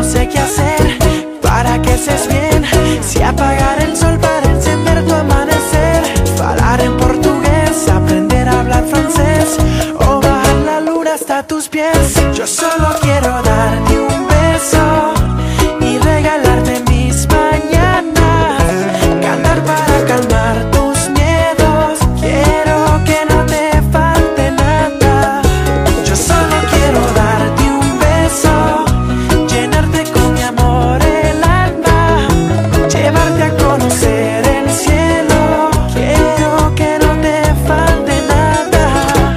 sé qué hacer para que estés bien. Si apagar el sol para encender tu amanecer, falar en portugués, aprender a hablar francés, o bajar la luna hasta tus pies. Yo solo quiero darte un beso y regalarte mis mañanas, cantar para calmar tus miedos. Quiero que no te falte nada. Yo solo quiero darte un beso, llenarte con mi amor el alma, llevarte a conocer el cielo. Quiero que no te falte nada.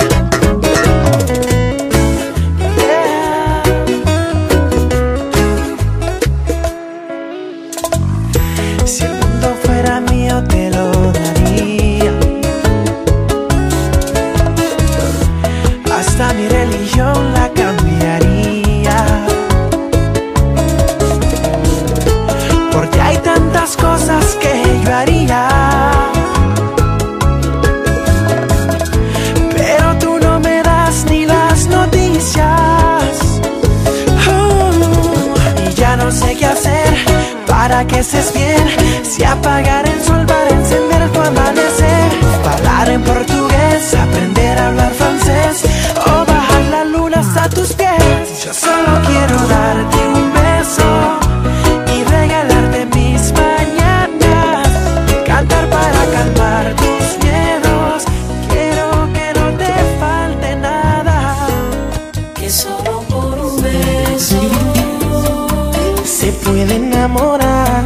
Si el mundo fuera mío te lo daría, hasta mi religión la cambiaría, porque hay tantas cosas que yo haría, pero tú no me das ni las noticias. Y ya no sé qué hacer para que estés bien. Si apagar el sol para encender tu amanecer, hablar en portugués, aprender a hablar francés, o bajar la luna hasta tus pies. Yo solo quiero darte un beso y regalarte mis mañanas, cantar para calmar tus miedos. Quiero que no te falte nada, Que solo por un beso se puede enamorar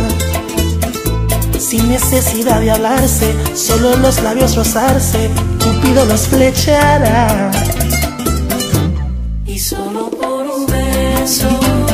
sin necesidad de hablarse, solo los labios rozarse, Cupido los flechará. y solo por un beso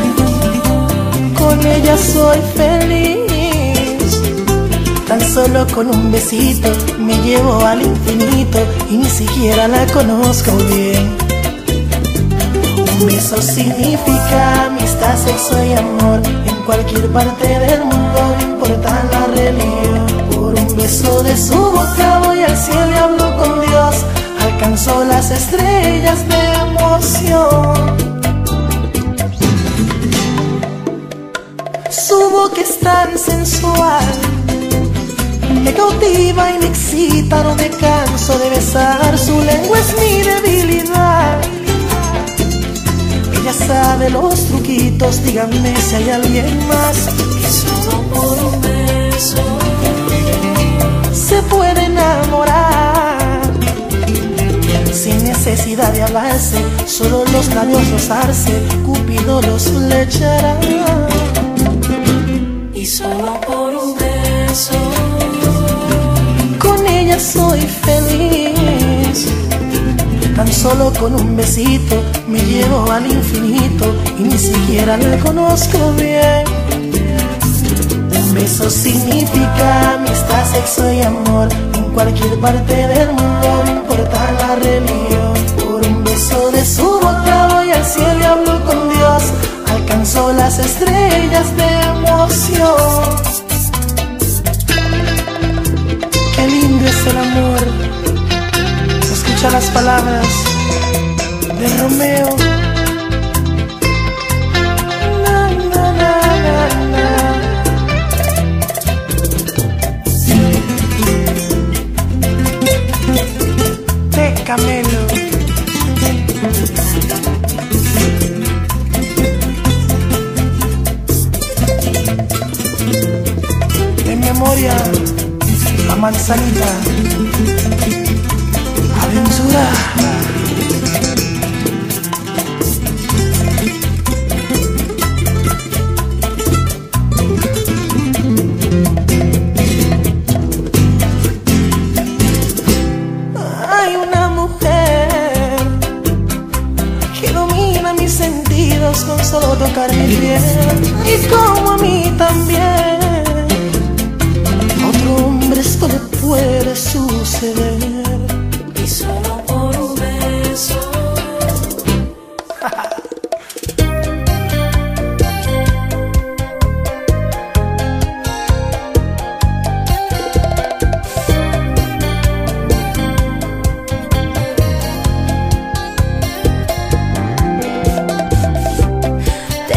Con ella soy feliz, tan solo con un besito me llevo al infinito y ni siquiera la conozco bien. Un beso significa amistad, sexo y amor, en cualquier parte del mundo, no importa la religión. Por un beso de su boca voy al cielo y hablo con Dios, alcanzó las estrellas de emoción. Su boca es tan sensual, me cautiva y me excita, no me canso de besar, su lengua es mi debilidad. Ella sabe los truquitos, díganme si hay alguien más. que solo por un beso Se puede enamorar sin necesidad de hablarse, solo los labios rozarse, Cupido los flechará. y solo por un beso Con ella soy feliz, tan solo con un besito me llevo al infinito y ni siquiera la conozco bien. Un beso significa amistad, sexo y amor, en cualquier parte del mundo, no importa la religión. Por un beso de su boca voy al cielo y hablo con Dios, alcanzó las estrellas de emoción. Qué lindo es el amor. Escucha las palabras de Romeo. Na, na, na, na, na. De Camelo. En memoria, la manzanita. Aventura. Hay una mujer que domina mis sentidos con solo tocar mi piel, y como a mí también, a otro hombre esto le puede suceder. y solo por un beso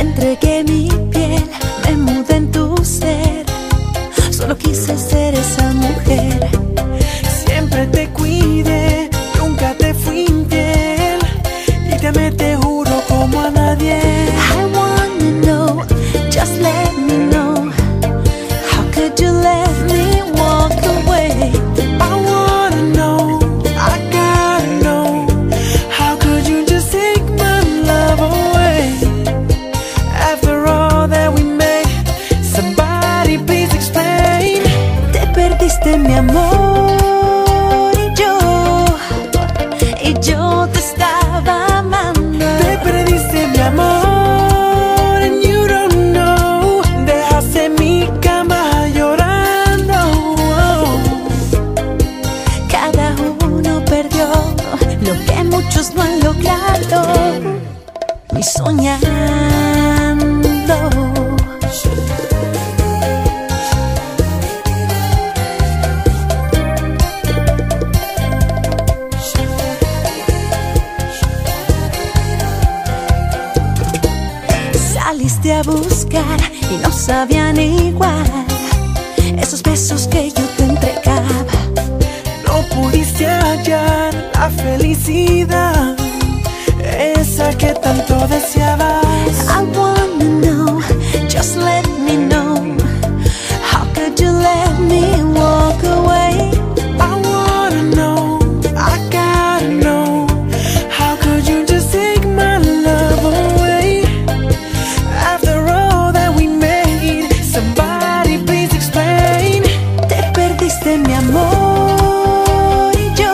entregué mi piel, me mudé en tu ser. Solo quise ser esa mujer. Siempre te cuidé, nunca te fui infiel. Y te amé, te juro, como a nadie. I wanna know, just let me know. How could you let me walk away? I wanna know, I gotta know. How could you just take my love away? After all that we made, somebody please explain. Te perdiste mi amor y yo te estaba amando. Te perdiste mi amor and you don't know. Dejaste mi cama llorando. Cada uno perdió lo que muchos no han logrado, ni soñando. Saliste a buscar y no sabían igual esos besos que yo te entregaba. No pudiste hallar la felicidad, esa que tanto deseabas. I wanna know, just let me know. How could you let me walk away? I wanna know, I gotta know. How could you just take my love away? After all that we made, somebody please explain. Te perdiste mi amor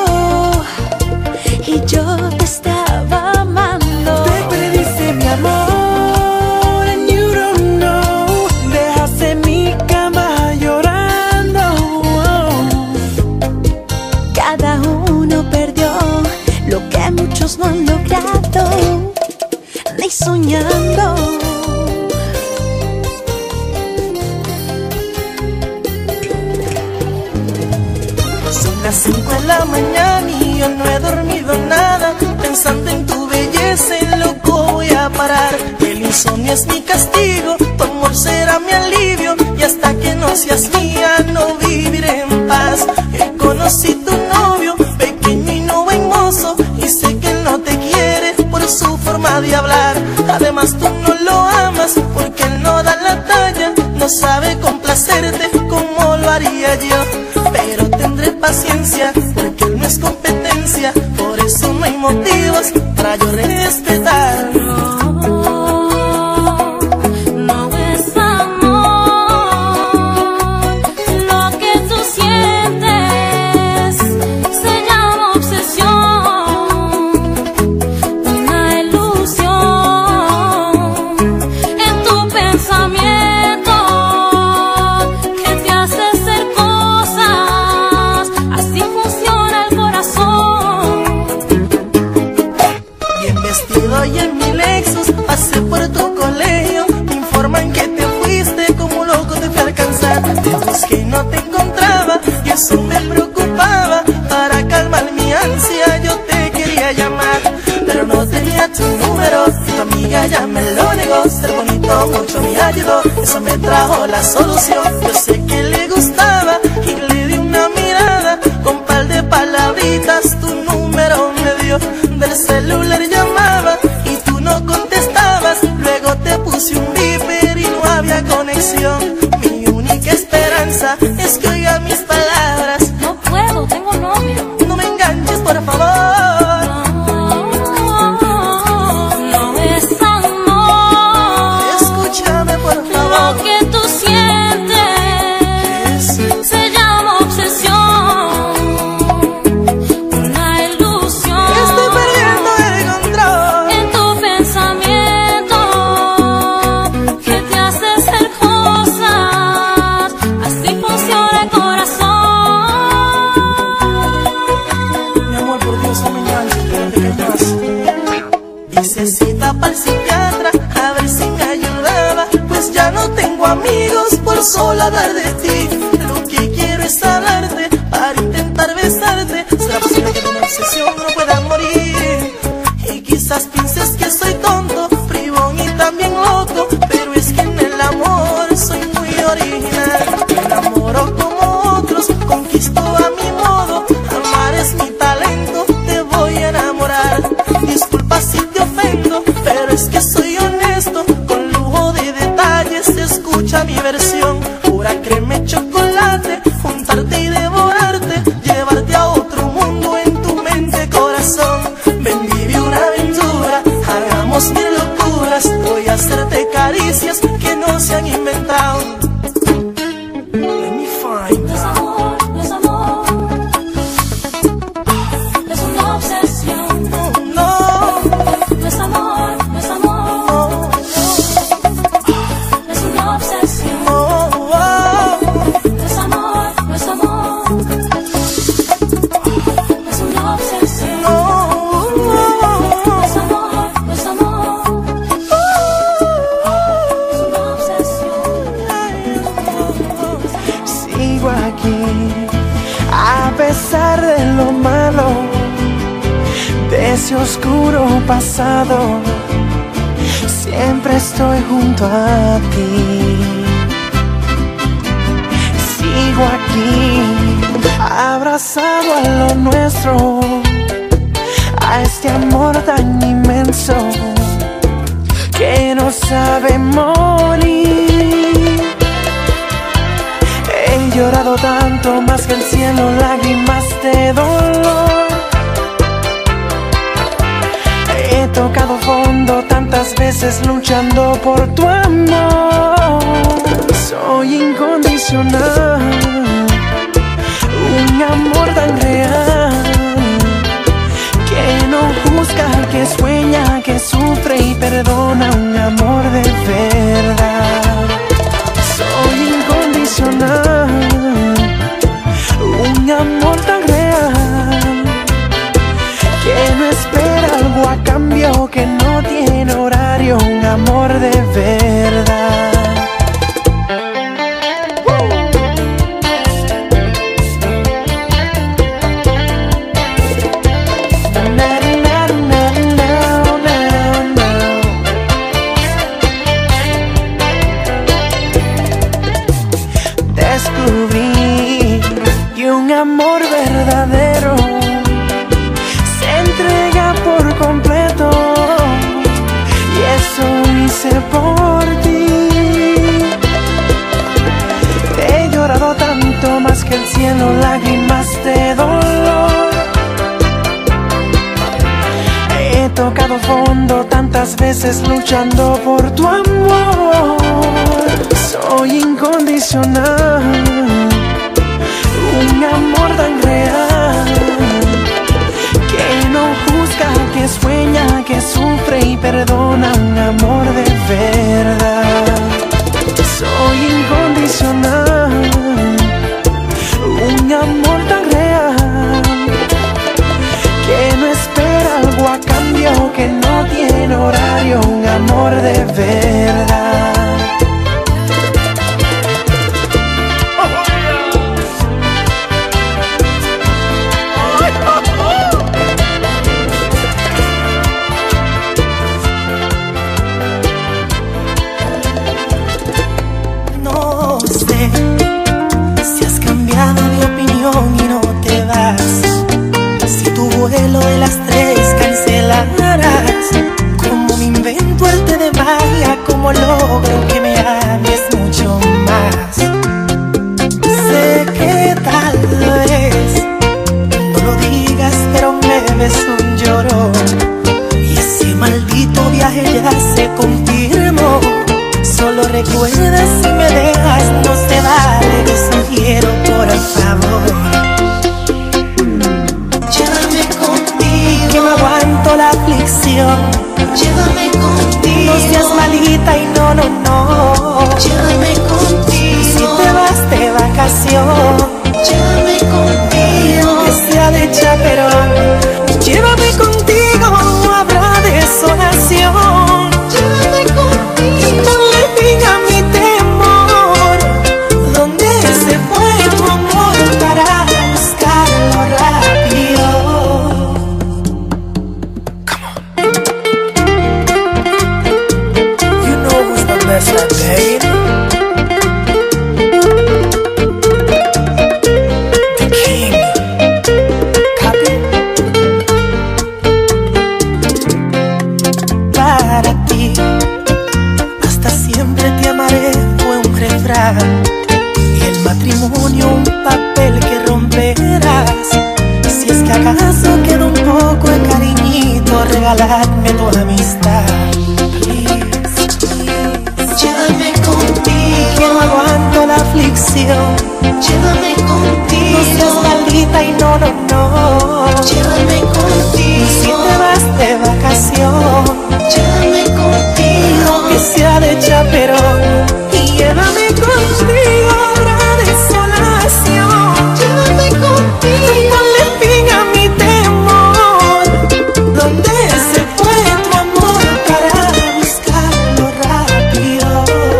y yo te estaba amando. Te perdiste mi amor and you don't know. Dejaste mi cama llorando. Cada uno perdió lo que muchos no han logrado, ni soñando. Son las 5 de la mañana y yo no he dormido nada. Pensando en tu belleza, en loco voy a parar. El insomnio es mi castigo, tu amor será mi alivio. Y hasta que no seas mía, no viviré en paz. Conocí tu novio, pequeño y no buen mozo, y sé que él no te quiere por su forma de hablar. Además tú no lo amas porque él no da la talla, no sabe complacerte como lo haría yo. Pero tendré paciencia porque él no es competencia, por eso no hay motivos para yo respetar. Y en mi Lexus pasé por tu colegio, me informan que te fuiste, como loco te fui a alcanzar. Te busqué y no te encontraba y eso me preocupaba. Para calmar mi ansia yo te quería llamar, pero no tenía tu número, tu amiga ya me lo negó. Ser bonito mucho me ayudó, eso me trajo la solución. Yo sé que le gustaba y le di una mirada, con par de palabritas tu número me dio. Del celular llamaba y tú no contestabas, luego te puse un beeper y no había conexión. Mi única esperanza es que oiga mis palabras. No puedo, tengo novio. No me enganches, por favor. No es amor. Escúchame, por Lo favor. que tú sientes se llama obsesión, una ilusión. Estoy perdiendo el control. En tu pensamiento que te hace hacer cosas, así funciona el corazón. Mi amor, por Dios, no me enganches, pero te más. Hice cita para el psiquiatra a ver si me ayudaba, pues ya no tengo amigos por solo hablar de ti. Lo que quiero es hablarte para intentar besarte. ¿Será posible que de una obsesión no pueda morir? Y quizás pienses que soy tonto, bribón y también loco, diversión, pura crema y chocolate, juntarte y devorarte, llevarte a otro mundo en tu mente, corazón. Ven, vive una aventura, hagamos mil locuras, voy a hacerte caricias que no se han inventado. Let me find out. No es amor, es una obsesión. No, No es amor, no es amor, no, es una obsesión. no, No es amor, no es amor, es una obsesión. no, No es amor, no es amor, es una obsesión. Sigo aquí, a pesar de lo malo, de ese oscuro pasado, siempre estoy junto a ti. Sigo aquí, abrazado a lo nuestro, a este amor tan inmenso que no sabe morir. He llorado tanto más que el cielo, lágrimas de dolor. He tocado fondo tantas veces luchando por tu amor. Soy incondicional, un amor tan real, que no juzga, que sueña, que sufre y perdona, un amor de verdad. Soy incondicional, un amor tan real, que no espera algo a cambio, que no tiene horario, un amor de verdad. Na, na, na, na, na, na. Descubrí que un amor verdadero se entrega por completo, y eso hice por ti. He llorado tanto más que el cielo, lágrimas de dolor. He tocado fondo tantas veces luchando por tu amor. Soy incondicional, un amor tan real, que no juzga, que sueña, que sufre y perdona, un amor de verdad. Soy incondicional, un amor tan real, que no espera algo a cambio, que no tiene horario, un amor de verdad. no sé si has cambiado de opinión y no te vas, si tu vuelo de las 3 cancelarás. Como me invento arte de magia, como logro que me ames mucho más. Sé que tal vez no lo digas, pero me ves un llorón, y ese maldito viaje ya se confirmó. Solo recuerda, si me dejas no se vale, te sugiero por favor. Llévame contigo, que no aguanto la aflicción. Llévame contigo, No seas malita y no, no, no. llévame contigo, Si te vas de vacación, llévame contigo, que sea de chaperón. Llévame contigo, habrá desolación. llévame contigo. Ponle fin a mi temor. ¿Dónde se fue tu amor para buscarlo rápido? Come on. You know who's the best at pain? The king. Copy. Para ti, hasta siempre te amaré, fue un refrán sufra. Y el matrimonio un papel que romperás. Si es que acaso queda un poco de cariñito, regaladme tu amistad. Please, please. Llévame contigo, Que no aguanto la aflicción. llévame contigo, No seas maldita y no, no, no. llévame Y si contigo, te vas de vacación, llévame contigo, que sea de chaperón, y llévame contigo a la desolación. llévame contigo. Ponle fin a mi temor. ¿Dónde se fue tu amor para buscarlo rápido?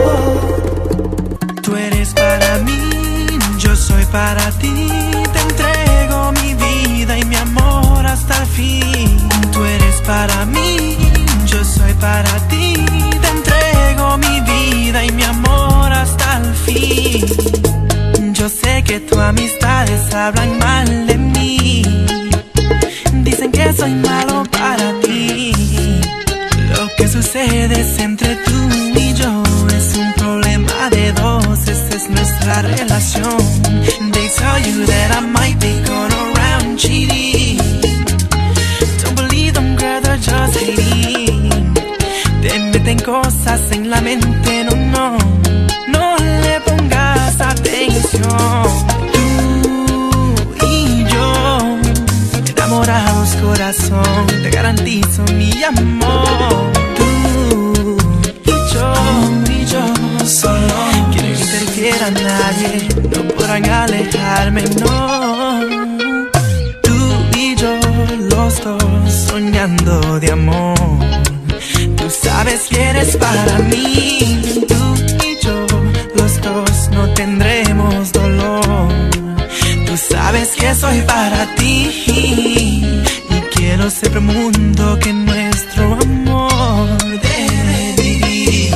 Tú eres para mí, yo soy para ti. Te entrego mi vida y mi amor hasta el fin. Tú eres para mí, yo soy para ti. Te entrego mi vida y mi amor hasta el fin. Yo sé que tus amistades hablan mal de mí. Dicen que soy malo para ti. Lo que sucede es entre tú y yo. Es un problema de dos, esa es nuestra relación. They tell you that I might be going around cheating. Don't believe them, girl, they're just hating. Te meten cosas en la mente, no, no. No le pongas atención. Tú y yo, enamorados corazón, te garantizo mi amor. Tú y yo, solo quiero que interfiera nadie, no podrán alejarme, no. Tú y yo, los dos, soñando de amor. Tú sabes que eres para mí. Tú y yo, los dos, no tendremos dolor. Tú sabes que soy para ti. Y quiero ser un mundo que nuestro amor debe vivir.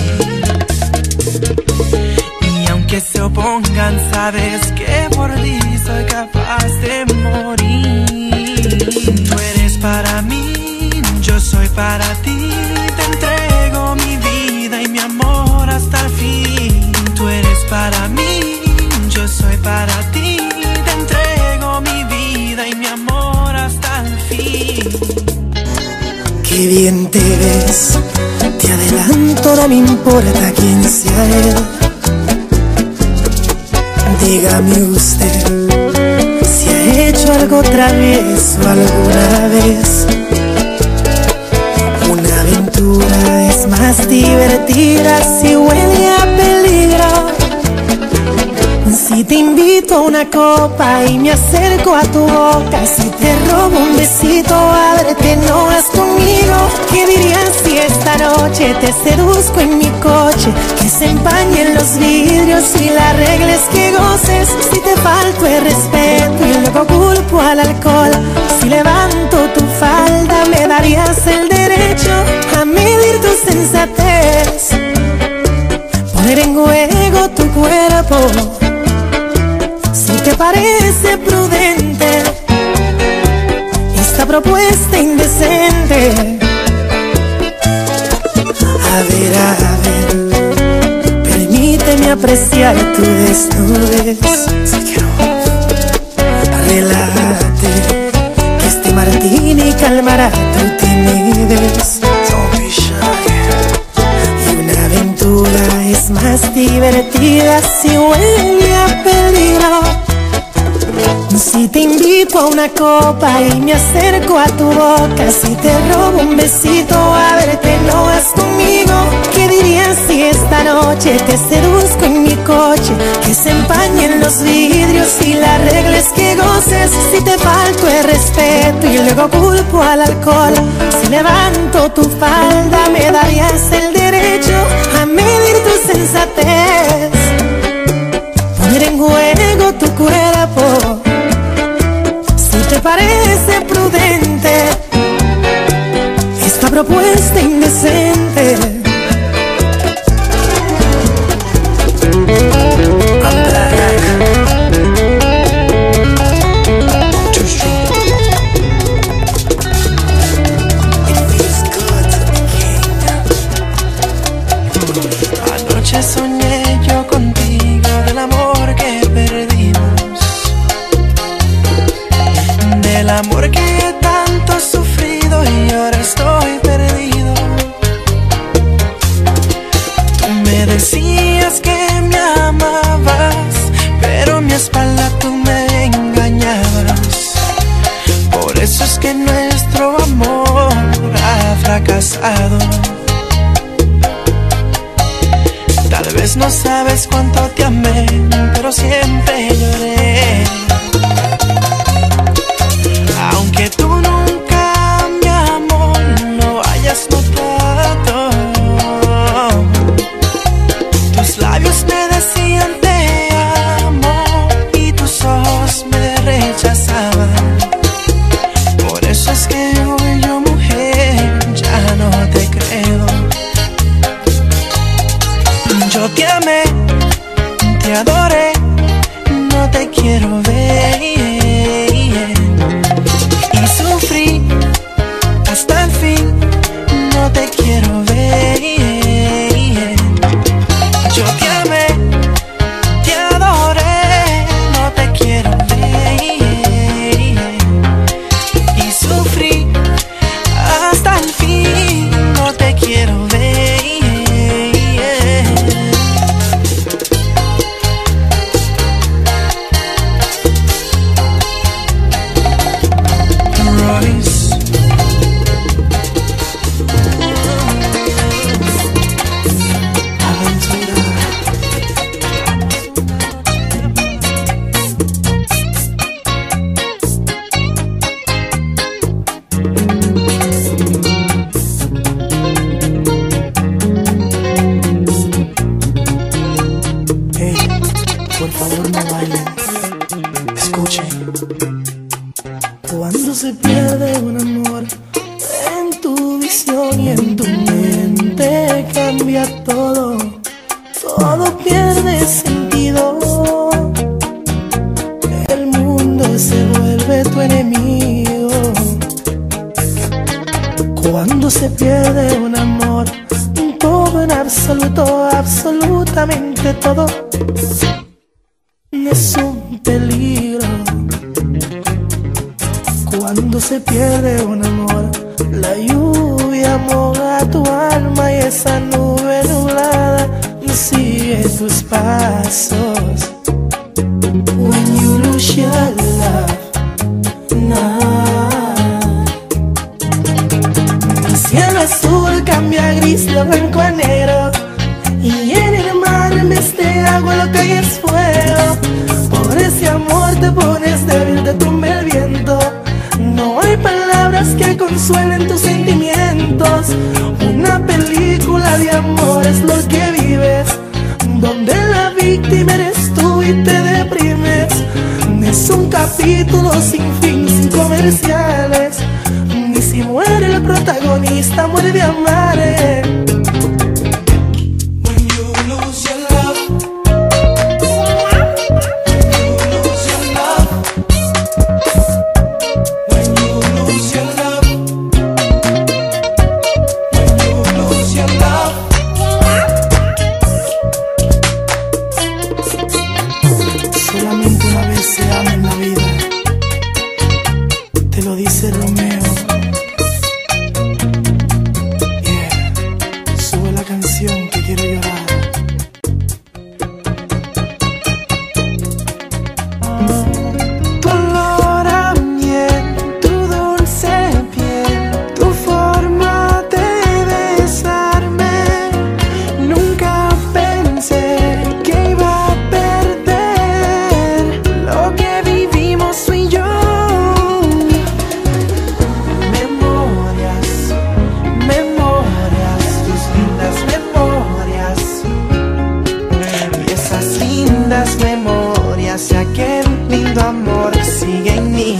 Y aunque se opongan, sabes que por ti soy capaz de morir. Tú eres para mí, yo soy para ti. Te entrego mi vida y mi amor hasta el fin. Tú eres para mí, yo soy para ti. Te entrego mi vida y mi amor hasta el fin. Qué bien te ves, te adelanto, no me importa quién sea él. Dígame usted si ha hecho algo travieso alguna vez. Una aventura es más divertida si huele a peligro. Si te invito a una copa y me acerco a tu boca, si te robo un besito, ábrete, no vas conmigo. ¿Qué dirías si esta noche te seduzco en mi coche? Que se empañen los vidrios y la regla es que goces. Si te falto el respeto y luego culpo al alcohol, si levanto tu falda me darías el derecho a medir tu sensatez, poner en juego tu cuerpo. Si te parece prudente esta propuesta indecente, a ver, permíteme apreciar tu desnudez. Relájate, que este martini calmará tu timidez. Y una aventura es más divertida si huele a peligro. Si te invito a una copa y me acerco a tu boca, si te robo un besito, ábrete, no vas conmigo. ¿Qué dirías si esta noche te seduzco en mi coche? Que se empañen los vidrios y la regla es que goces. Si te falto el respeto y luego culpo al alcohol, si levanto tu falda me darías el derecho a medir tu sensatez, poner en juego tu cuerpo. Si te parece prudente esta propuesta indecente, anoche soñé yo contigo. amor que tanto he sufrido y ahora estoy perdido. Tú me decías que me amabas, pero a mi espalda tú me engañabas. Por eso es que nuestro amor ha fracasado. Tal vez no sabes cuánto te amé, pero siempre lloré. Aunque tú nunca, mi amor, lo hayas notado, tus labios me decían te amo y tus ojos me rechazaban. Por eso es que hoy yo, mujer, ya no te creo. Yo te amé, te adoré, no te quiero ver. Y sufrí hasta el fin, no te quiero ver. Yo te amé, te adoré, no te quiero ver. Y sufrí hasta el fin, no te quiero ver. Por favor no bailen, escuchen. Cuando se pierde un amor en tu visión y en tu mente, cambia todo, todo pierde sentido. El mundo se vuelve tu enemigo. Cuando se pierde un amor, todo en absoluto, absolutamente todo es un peligro. Cuando se pierde un amor, la lluvia moja tu alma y esa nube nublada sigue tus pasos. When you lose your love, el cielo azul cambia a gris, lo blanco a negro, y en el mar en vez de agua lo que hay es fuego. Por ese amor te pones débil, te tumba el viento. No hay palabras que consuelen tus sentimientos. Una película de amor es lo que vives, donde la víctima eres tú y te deprimes. Es un capítulo sin fin, sin comerciales. Ni si muere el protagonista, muere de amar. Solamente una vez se ama en la vida, te lo dice Romeo. Yeah. Sube la canción que quiero llorar. Tu olor a miel, tu dulce piel, tu forma de besarme. Nunca pensé que iba a perder lo que vivimos tú y yo. Memorias, memorias, tus lindas memorias. Y esas lindas memorias de aquel lindo amor sigue en mí.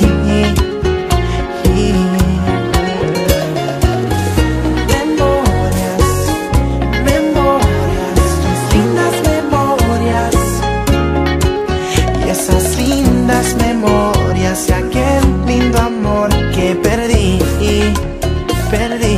Memorias, memorias, tus lindas memorias. Y esas lindas memorias de aquel lindo amor que perdí, perdí.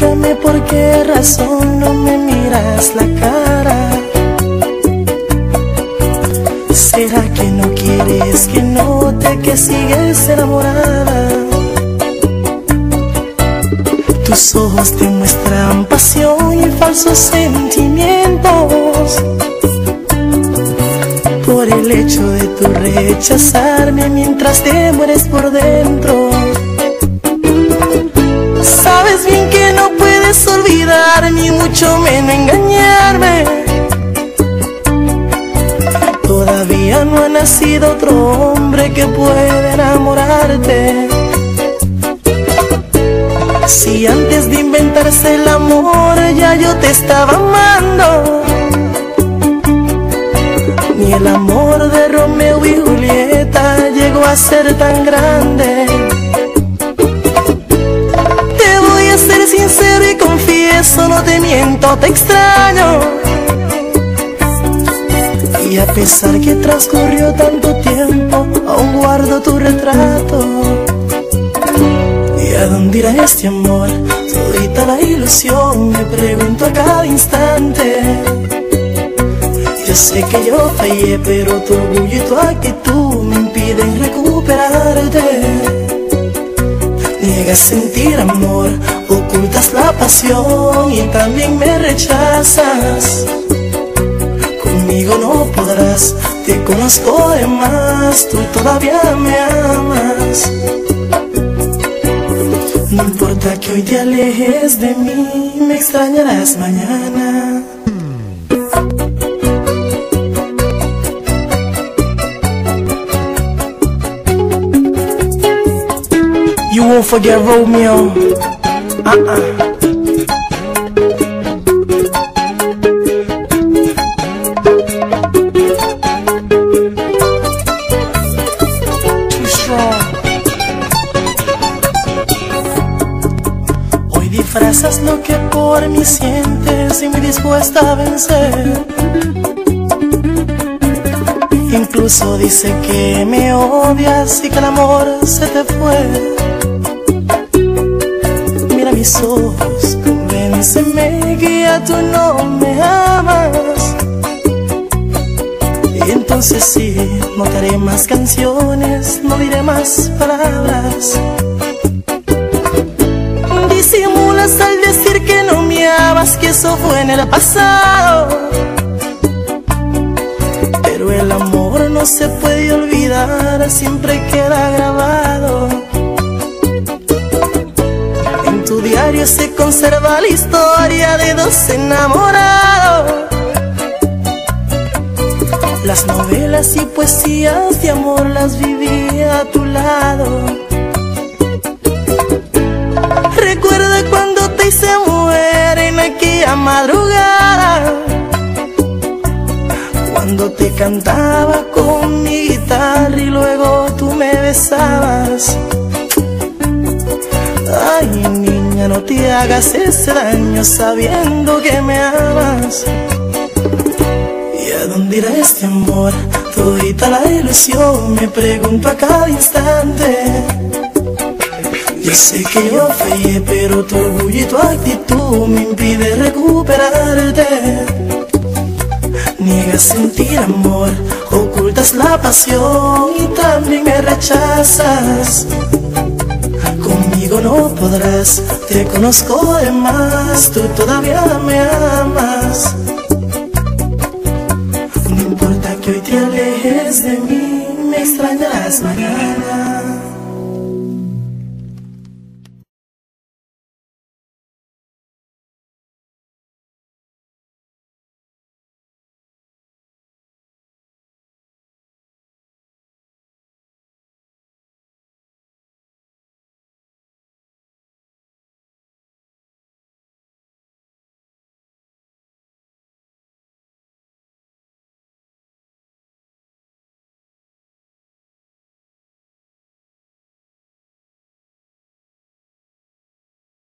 Explícame por qué razón no me miras la cara. ¿Será que no quieres que note que sigues enamorada? Tus ojos demuestran pasión y falsos sentimientos. Por el hecho de tu rechazarme mientras te mueres por dentro. Sabes bien que no puedes olvidar, ni mucho menos engañarme. Todavía no ha nacido otro hombre que pueda enamorarte. Si antes de inventarse el amor ya yo te estaba amando, ni el amor de Romeo y Julieta llegó a ser tan grande. Te voy a ser sincero y confieso, no te miento, te extraño. Y a pesar que transcurrió tanto tiempo, aún guardo tu retrato. ¿Y a dónde irá este amor? Todita la ilusión, me pregunto a cada instante. Yo sé que yo fallé, pero tu orgullo y tu actitud me impiden recuperarte. Niegas sentir amor, ocultas la pasión y también me rechazas. Conmigo no podrás, te conozco de más, tú todavía me amas. No importa que hoy te alejes de mí, me extrañarás mañana. You won't forget Romeo. Too strong. Hoy disfrazas lo que por mí sientes y me dispuesta a vencer. Incluso dice que me odias y que el amor se te fue. Mira mis ojos, convénceme que ya tú no me amas. Y entonces sí, no te haré más canciones, no diré más palabras. Disimulas al decir que no me amas, que eso fue en el pasado. Pero el amor no se puede olvidar, siempre queda grabado. En tu diario se conserva la historia de dos enamorados. Las novelas y poesías de amor las viví a tu lado. Recuerda cuando te hice mujer en aquella madrugada, cuando te cantaba con mi guitarra y luego tú me besabas. Ay, niña, no te hagas ese daño sabiendo que me amas. ¿Y a dónde irá este amor? Todita la ilusión, me pregunto a cada instante. Yo sé que yo fallé, pero tu orgullo y tu actitud me impide recuperarte. Niegas sentir amor, ocultas la pasión y también me rechazas. Conmigo no podrás, te conozco de más, tú todavía me amas. No importa que hoy te alejes de mí, me extrañarás mañana.